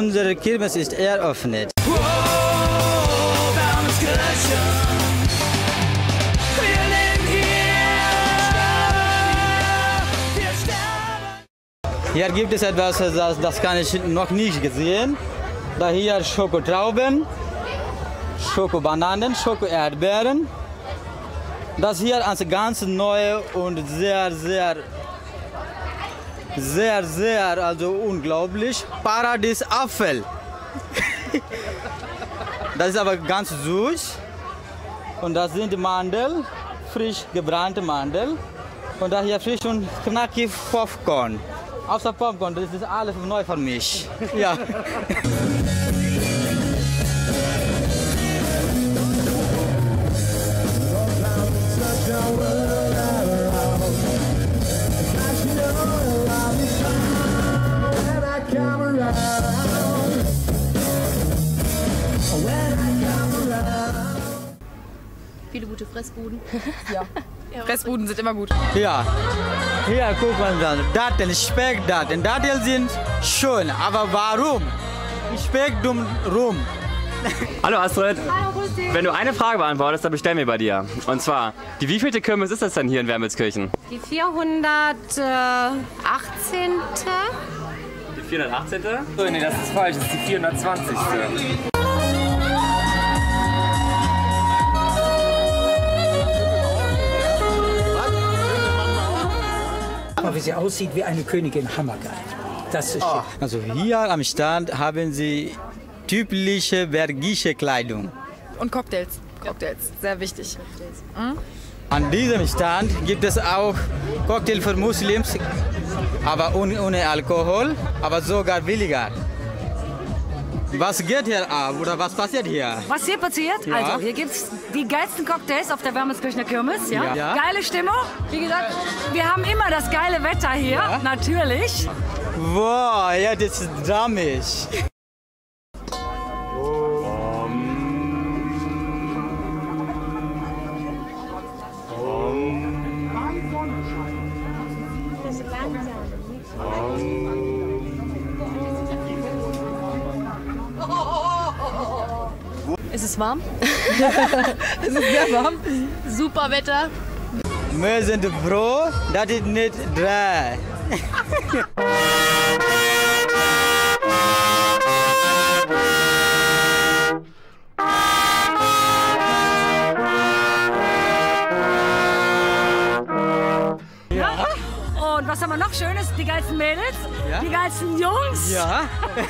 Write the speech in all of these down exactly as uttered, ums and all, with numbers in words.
unsere Kirmes ist eröffnet. Hier gibt es etwas, das, das kann ich noch nicht gesehen. Da hier Schokotrauben, Schokobananen, Schokoerdbeeren. Das hier ist ganz neu und sehr, sehr, sehr, sehr, also unglaublich. Paradiesapfel. Das ist aber ganz süß. Und das sind Mandeln, frisch gebrannte Mandeln. Und da hier frisch und knackig Popcorn. Außer Popcorn, das ist alles neu für mich. Ja. Viele gute Fressbuden. Ja. Fressbuden sind immer gut. Ja. Hier, guck mal dann. Datteln, Speck, Datteln. Datteln sind schön, aber warum? Speck dumm rum. Hallo Astrid. Hallo, grüß dich. Wenn du eine Frage beantwortest, dann bestellen wir bei dir. Und zwar, die wievielte Kirmes ist das denn hier in Wermelskirchen? Die vierhundertachtzehnte. Die vierhundertachtzehnte? Oh, nee, das ist falsch. Das ist die vierhundertzwanzigste. Wie sie aussieht wie eine Königin, hammergeil. Das ist Oh. Also hier am Stand haben sie typische bergische Kleidung. Und Cocktails. Cocktails, sehr wichtig. Mhm. An diesem Stand gibt es auch Cocktail für Muslims, aber ohne, ohne Alkohol, aber sogar billiger. Was geht hier ab oder was passiert hier? Was hier passiert? Ja. Also, hier gibt es die geilsten Cocktails auf der Wermelskirchener Kirmes. Ja? Ja. Geile Stimmung. Wie gesagt, wir haben immer das geile Wetter hier, Ja. natürlich. Wow, ja, das ist dramatisch. Ist es warm? Es ist sehr warm. Super Wetter. Wir sind froh, dass es nicht drei. Und was haben wir noch Schönes? Die geilsten Mädels, Ja. die geilsten Jungs. Ja.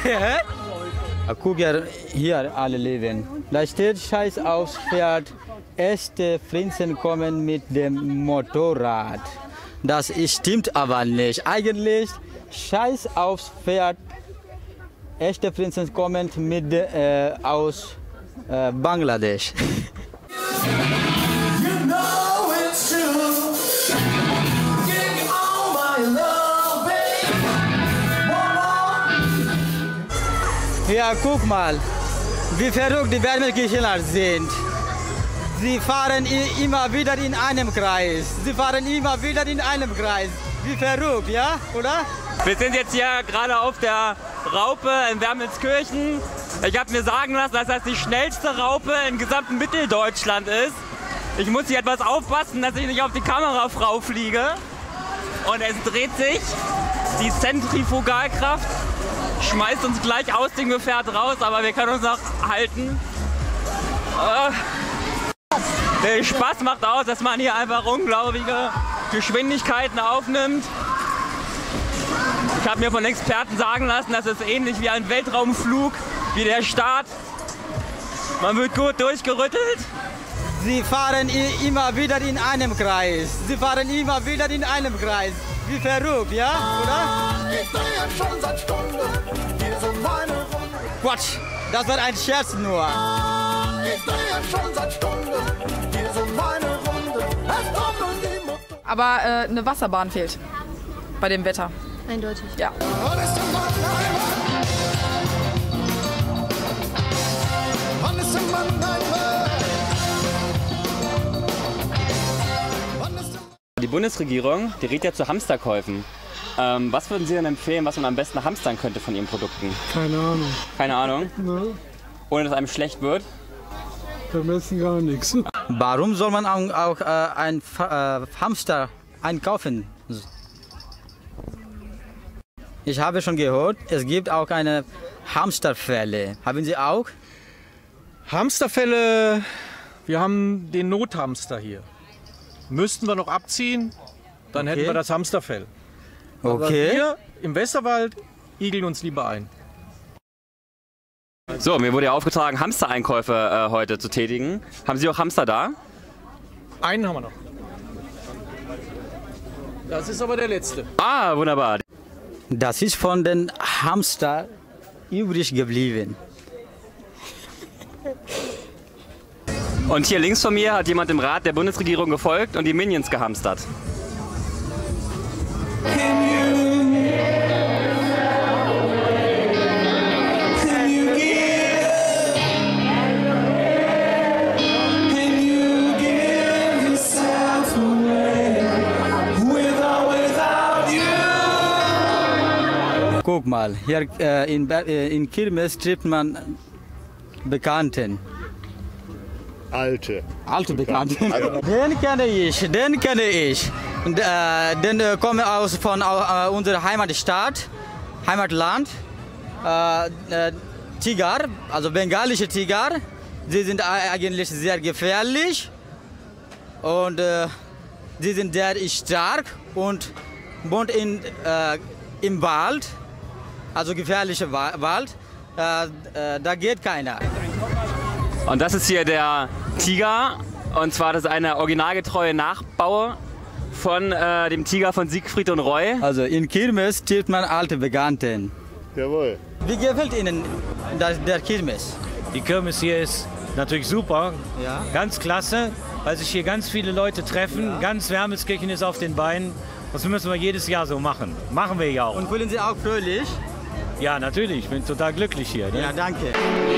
Guck ja, hier alle leben. Da steht Scheiß aufs Pferd. Echte Prinzen kommen mit dem Motorrad. Das stimmt aber nicht. Eigentlich Scheiß aufs Pferd. Echte Prinzen kommen mit äh, aus äh, Bangladesch. Ja, guck mal, wie verrückt die Wermelskirchener sind. Sie fahren i- immer wieder in einem Kreis. Sie fahren immer wieder in einem Kreis. Wie verrückt, ja, oder? Wir sind jetzt hier gerade auf der Raupe in Wermelskirchen. Ich habe mir sagen lassen, dass das die schnellste Raupe in gesamten Mitteldeutschland ist. Ich muss hier etwas aufpassen, dass ich nicht auf die Kamerafrau fliege. Und es dreht sich. Die Zentrifugalkraft schmeißt uns gleich aus dem Gefährt raus, aber wir können uns noch halten. Äh, der Spaß macht aus, dass man hier einfach unglaubliche Geschwindigkeiten aufnimmt. Ich habe mir von Experten sagen lassen, das ist ähnlich wie ein Weltraumflug, wie der Start. Man wird gut durchgerüttelt. Sie fahren i- immer wieder in einem Kreis. Sie fahren immer wieder in einem Kreis. Wie verrückt, ja, oder? Ich drehe schon seit Stunden hier so meine Runde. Quatsch, das war ein Scherz nur. Ich drehe schon seit Stunden hier so meine Runde. Es kommt und die Mutter. Aber äh, eine Wasserbahn fehlt bei dem Wetter. Eindeutig. Ja. Wann ist der Mann ein Mann? Wann ist der Mann ein Mann? Wann ist der Die Bundesregierung, die rät ja zu Hamsterkäufen. Ähm, was würden Sie denn empfehlen, was man am besten hamstern könnte von Ihren Produkten? Keine Ahnung. Keine Ahnung? Ne? Ohne dass einem schlecht wird? Am besten gar nichts. Warum soll man auch, auch äh, ein äh, Hamster einkaufen? Ich habe schon gehört, es gibt auch eine Hamsterfälle. Haben Sie auch? Hamsterfälle, wir haben den Nothamster hier. Müssten wir noch abziehen, dann Okay. hätten wir das Hamsterfell. Aber Okay. wir im Westerwald igeln uns lieber ein. So, mir wurde ja aufgetragen, Hamstereinkäufe äh, heute zu tätigen. Haben Sie auch Hamster da? Einen haben wir noch. Das ist aber der letzte. Ah, wunderbar. Das ist von den Hamster übrig geblieben. Und hier links von mir hat jemand dem Rat der Bundesregierung gefolgt und die Minions gehamstert. Guck mal, hier äh, in, Ber- äh, in Kirmes trifft man Bekannten. Alte. Alte Bekannten. Den kenne ich, den kenne ich. Und, äh, den äh, komme aus von äh, unserer Heimatstadt, Heimatland. Äh, äh, Tiger, also bengalische Tiger. Sie sind äh, eigentlich sehr gefährlich und äh, sie sind sehr stark und wohnt in, äh, im Wald, also gefährlicher Wa- Wald. Äh, äh, da geht keiner. Und das ist hier der Tiger. Und zwar das ist eine originalgetreue Nachbau von äh, dem Tiger von Siegfried und Roy. Also in Kirmes trifft man alte Bekannten. Jawohl. Wie gefällt Ihnen das, der Kirmes? Die Kirmes hier ist natürlich super, Ja. ganz klasse, weil sich hier ganz viele Leute treffen. Ja. Ganz Wermelskirchen ist auf den Beinen. Das müssen wir jedes Jahr so machen. Machen wir ja auch. Und fühlen Sie auch fröhlich? Ja, natürlich. Ich bin total glücklich hier. Ne? Ja, danke.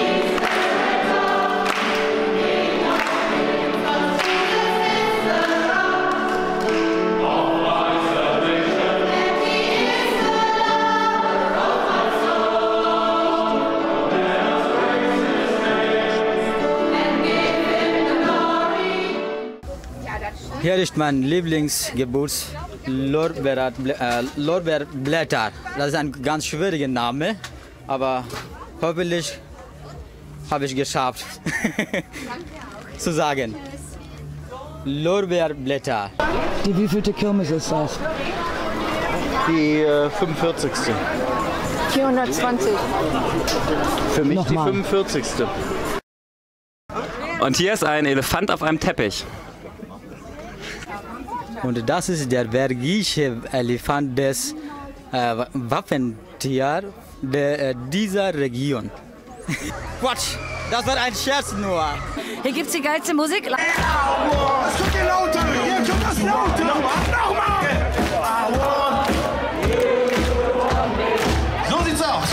Hier ist mein Lieblingsgewürz, Lorbeer, äh, Lorbeerblätter. Das ist ein ganz schwieriger Name, aber hoffentlich habe ich geschafft zu sagen. Lorbeerblätter. Die wievielte Kirmes ist das? Die äh, fünfundvierzigste. vierhundertzwanzig. Für mich Nochmal. die fünfundvierzigste. Und hier ist ein Elefant auf einem Teppich. Und das ist der belgische Elefant des äh, Wappentier der, äh, dieser Region. Quatsch, das war ein Scherz nur. Hier gibt's die geilste Musik. Das kommt hier lauter! Hier kommt das lauter! Nochmal! So sieht's aus!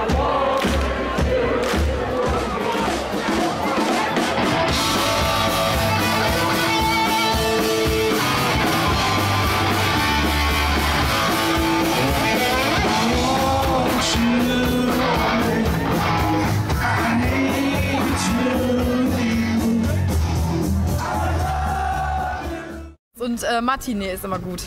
Und äh, Matinee ist immer gut.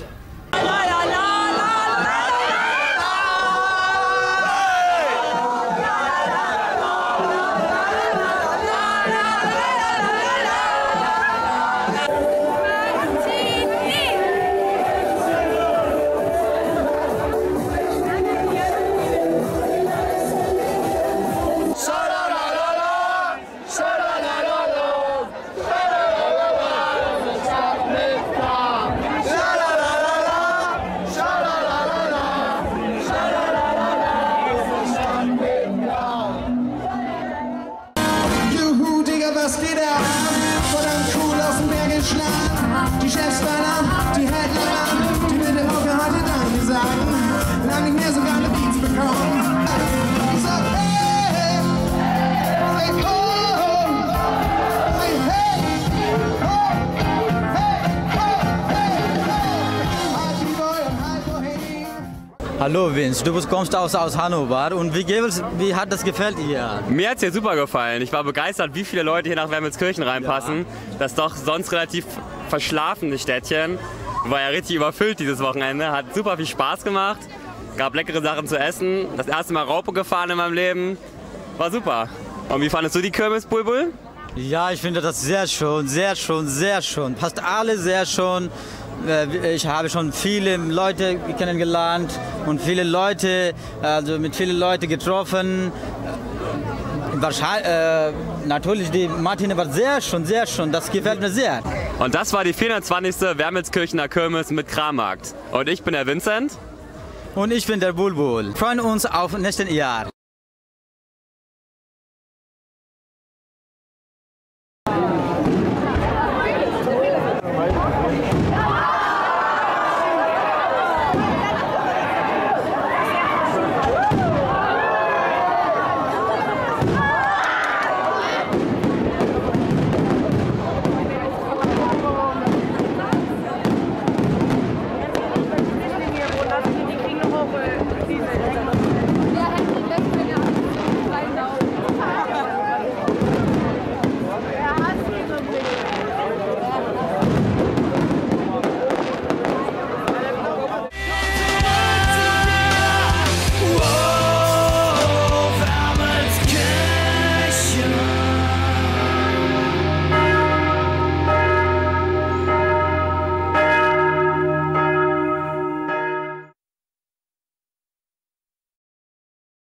Juhu, Digga, was geht ab? Verdammt cool aus dem Berg geschlagen. Die Chefs waren ab, die Headliner, die mit der Hocke heute Danke sagen. Lang nicht mehr so geile Beats bekommen. Ich sag, hey, hey, ho, hey, hey, ho, hey, ho, hey, hey. Party Boy und Hypo, hey. Hallo Vince, du kommst aus, aus Hannover und wie, wie hat das gefällt dir? Mir hat es hier super gefallen. Ich war begeistert, wie viele Leute hier nach Wermelskirchen reinpassen. Ja. Das doch sonst relativ verschlafene Städtchen war ja richtig überfüllt dieses Wochenende. Hat super viel Spaß gemacht, gab leckere Sachen zu essen. Das erste Mal Raupe gefahren in meinem Leben. War super. Und wie fandest du die Kirmes, Bulbul? Ja, ich finde das sehr schön, sehr schön, sehr schön. Passt alle sehr schön. Ich habe schon viele Leute kennengelernt und viele Leute, also mit vielen Leuten getroffen. Wahrscheinlich, äh, natürlich, die Martine war sehr schön, sehr schön. Das gefällt mir sehr. Und das war die vierhundertzwanzigste Wermelskirchener Kirmes mit Krammarkt. Und ich bin der Vincent. Und ich bin der Bulbul. Wir freuen uns auf nächstes Jahr.